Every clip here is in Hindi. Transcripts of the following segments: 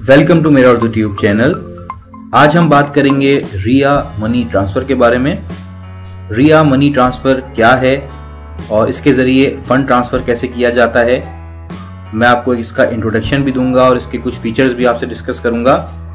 वेलकम टू मेरा यूट्यूब चैनल। आज हम बात करेंगे रिया मनी ट्रांसफ़र के बारे में। रिया मनी ट्रांसफ़र क्या है और इसके ज़रिए फ़ंड ट्रांसफ़र कैसे किया जाता है, मैं आपको इसका इंट्रोडक्शन भी दूंगा और इसके कुछ फीचर्स भी आपसे डिस्कस करूंगा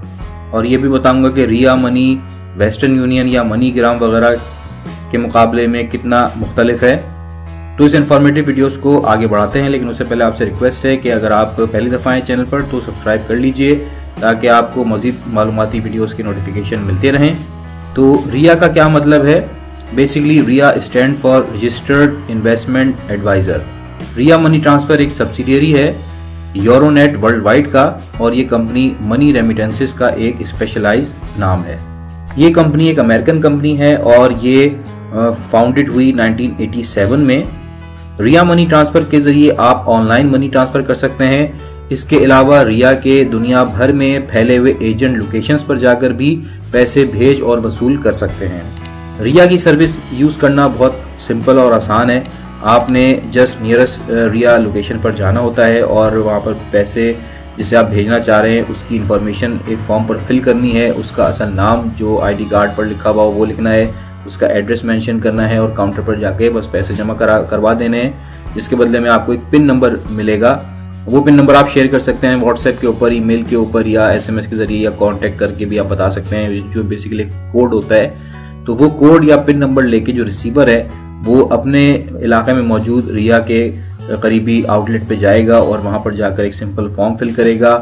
और ये भी बताऊंगा कि रिया मनी वेस्टर्न यूनियन या मनीग्राम वगैरह के मुकाबले में कितना मुख्तलिफ है। तो इस इन्फॉर्मेटिव वीडियोस को आगे बढ़ाते हैं, लेकिन उससे पहले आपसे रिक्वेस्ट है कि अगर आप पहली दफ़ा आए चैनल पर तो सब्सक्राइब कर लीजिए ताकि आपको मज़ीद मालूमाती वीडियोस की नोटिफिकेशन मिलते रहें। तो रिया का क्या मतलब है? Basically Ria stand for registered investment adviser. Ria money transfer एक सब्सिडियरी है यूरोनेट वर्ल्ड वाइड का और ये कंपनी मनी रेमिटेंसेस का एक स्पेशलाइज नाम है। ये कंपनी एक अमेरिकन कंपनी है और ये फाउंडेड हुई 1987 में। रिया मनी ट्रांसफ़र के ज़रिए आप ऑनलाइन मनी ट्रांसफ़र कर सकते हैं। इसके अलावा रिया के दुनिया भर में फैले हुए एजेंट लोकेशंस पर जाकर भी पैसे भेज और वसूल कर सकते हैं। रिया की सर्विस यूज़ करना बहुत सिंपल और आसान है। आपने जस्ट नियरेस्ट रिया लोकेशन पर जाना होता है और वहाँ पर पैसे जिसे आप भेजना चाह रहे हैं उसकी इन्फॉर्मेशन एक फॉर्म पर फिल करनी है। उसका असल नाम जो आईडी कार्ड पर लिखा हुआ वो लिखना है, उसका एड्रेस मेंशन करना है और काउंटर पर जाके बस पैसे जमा करवा देने हैं, जिसके बदले में आपको एक पिन नंबर मिलेगा। वो पिन नंबर आप शेयर कर सकते हैं व्हाट्सएप के ऊपर, ईमेल के ऊपर या एसएमएस के जरिए या कांटेक्ट करके भी आप बता सकते हैं, जो बेसिकली कोड होता है। तो वो कोड या पिन नंबर लेके जो रिसीवर है वो अपने इलाके में मौजूद रिया के करीबी आउटलेट पे जाएगा और वहां पर जाकर एक सिंपल फॉर्म फिल करेगा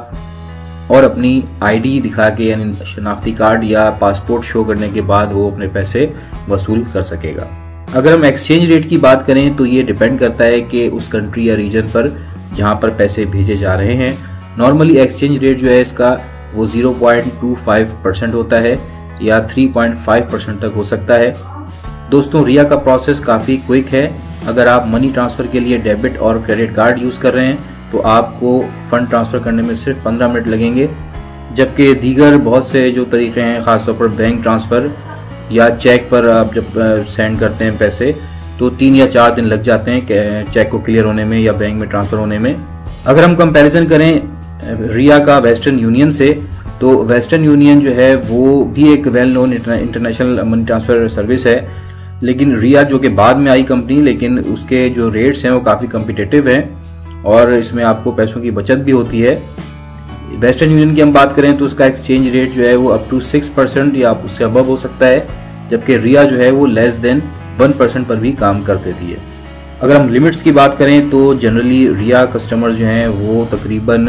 और अपनी आईडी दिखा के यानी शनाख्ती कार्ड या पासपोर्ट शो करने के बाद वो अपने पैसे वसूल कर सकेगा। अगर हम एक्सचेंज रेट की बात करें तो ये डिपेंड करता है कि उस कंट्री या रीजन पर जहां पर पैसे भेजे जा रहे हैं। नॉर्मली एक्सचेंज रेट जो है इसका वो 0.25% होता है या 3.5% तक हो सकता है। दोस्तों, रिया का प्रोसेस काफ़ी क्विक है। अगर आप मनी ट्रांसफ़र के लिए डेबिट और क्रेडिट कार्ड यूज़ कर रहे हैं तो आपको फ़ंड ट्रांसफ़र करने में सिर्फ 15 मिनट लगेंगे, जबकि दीगर बहुत से जो तरीके हैं ख़ासतौर पर बैंक ट्रांसफ़र या चेक पर आप जब सेंड करते हैं पैसे तो 3 या 4 दिन लग जाते हैं चेक को क्लियर होने में या बैंक में ट्रांसफ़र होने में। अगर हम कंपैरिजन करें रिया का वेस्टर्न यूनियन से तो वेस्टर्न यूनियन जो है वो भी एक well known international money transfer service है, लेकिन रिया जो कि बाद में आई कंपनी, लेकिन उसके जो रेट्स हैं वो काफ़ी कम्पिटिटिव हैं और इसमें आपको पैसों की बचत भी होती है। वेस्टर्न यूनियन की हम बात करें तो उसका एक्सचेंज रेट जो है वो अप टू 6% या उससे अबव हो सकता है, जबकि रिया जो है वो लेस देन 1% पर भी काम कर देती है। अगर हम लिमिट्स की बात करें तो जनरली रिया कस्टमर जो हैं वो तकरीबन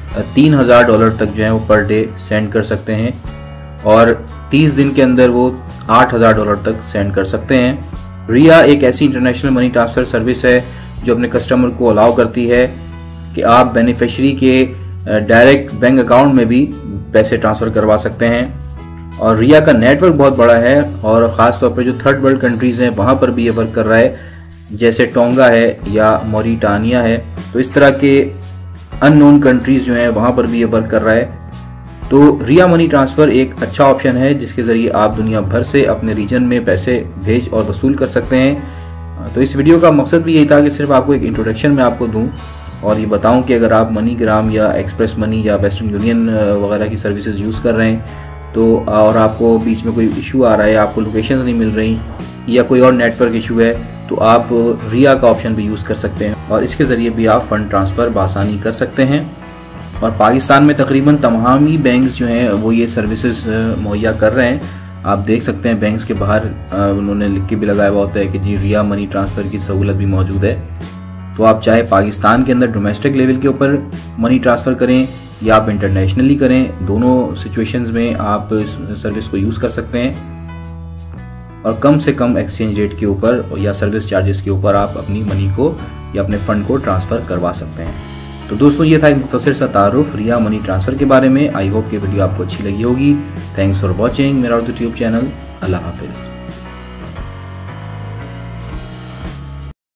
$3000 तक जो है वो पर डे सेंड कर सकते हैं और 30 दिन के अंदर वो $8000 तक सेंड कर सकते हैं। रिया एक ऐसी इंटरनेशनल मनी ट्रांसफ़र सर्विस है जो अपने कस्टमर को अलाउ करती है कि आप बेनिफिशियरी के डायरेक्ट बैंक अकाउंट में भी पैसे ट्रांसफ़र करवा सकते हैं। और रिया का नेटवर्क बहुत बड़ा है और ख़ास तौर पर जो थर्ड वर्ल्ड कंट्रीज़ हैं वहाँ पर भी ये वर्क कर रहा है, जैसे टोंगा है या मॉरिटानिया है। तो इस तरह के अननोन कंट्रीज़ जो हैं वहाँ पर भी ये वर्क कर रहा है। तो रिया मनी ट्रांसफ़र एक अच्छा ऑप्शन है जिसके ज़रिए आप दुनिया भर से अपने रीजन में पैसे भेज और वसूल कर सकते हैं। तो इस वीडियो का मकसद भी यही था कि सिर्फ आपको एक इंट्रोडक्शन में आपको दूं और ये बताऊं कि अगर आप मनीग्राम या एक्सप्रेस मनी या वेस्टर्न यूनियन वगैरह की सर्विसेज यूज़ कर रहे हैं तो और आपको बीच में कोई इशू आ रहा है, आपको लोकेशंस नहीं मिल रही या कोई और नेटवर्क इशू है तो आप रिया का ऑप्शन भी यूज़ कर सकते हैं और इसके ज़रिए भी आप फ़ंड ट्रांसफ़र बआसानी कर सकते हैं। और पाकिस्तान में तकरीबन तमाम ही बैंक्स जो हैं वो ये सर्विसेज मुहैया कर रहे हैं। आप देख सकते हैं बैंक्स के बाहर उन्होंने लिख के भी लगाया हुआ होता है कि जी रिया मनी ट्रांसफ़र की सहूलत भी मौजूद है। तो आप चाहे पाकिस्तान के अंदर डोमेस्टिक लेवल के ऊपर मनी ट्रांसफ़र करें या आप इंटरनेशनली करें, दोनों सिचुएशंस में आप इस सर्विस को यूज़ कर सकते हैं और कम से कम एक्सचेंज रेट के ऊपर या सर्विस चार्जेस के ऊपर आप अपनी मनी को या अपने फ़ंड को ट्रांसफ़र करवा सकते हैं। तो दोस्तों, ये था एक मुख्तसर सा तारुफ रिया मनी ट्रांसफ़र के बारे में। आई होप कि वीडियो आपको अच्छी लगी होगी। थैंक्स फॉर वॉचिंग मेरा यूट्यूब चैनल। अल्लाह हाफिज़।